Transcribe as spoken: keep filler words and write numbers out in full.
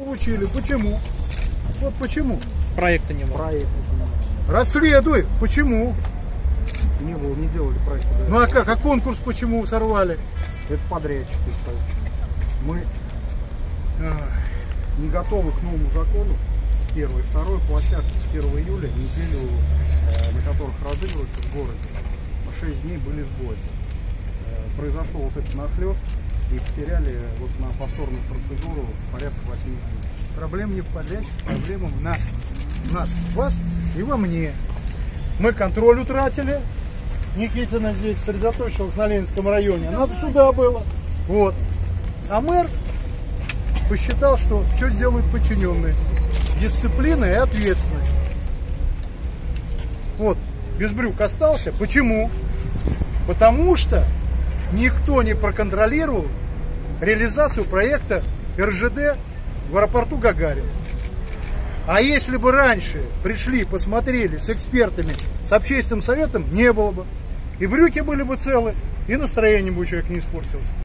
получили. Почему? Вот почему. Проекта не было. Проект. Расследуй. Почему? Не было, не делали проект. Ну а как? А конкурс почему сорвали? Это подрядчики. Мы не готовы к новому закону. Первый, второй площадки с первого июля, неделю, на которых разыгрываются в городе, по шесть дней были сбои. Произошел вот этот нахлёст и потеряли вот на повторную процедуру порядка восьми дней. Проблема не в подрядчике, проблема в нас. В нас, в вас и во мне. Мы контроль утратили. Никитина здесь сосредоточилась на Ленинском районе. Надо сюда было. Вот. А мэр посчитал, что все сделают подчиненные. Дисциплина и ответственность. Вот. Без брюк остался. Почему? Потому что никто не проконтролировал реализацию проекта эр жэ дэ в аэропорту Гагарина. А если бы раньше пришли, посмотрели с экспертами, с общественным советом, не было бы. И брюки были бы целы, и настроение бы у человека не испортилось.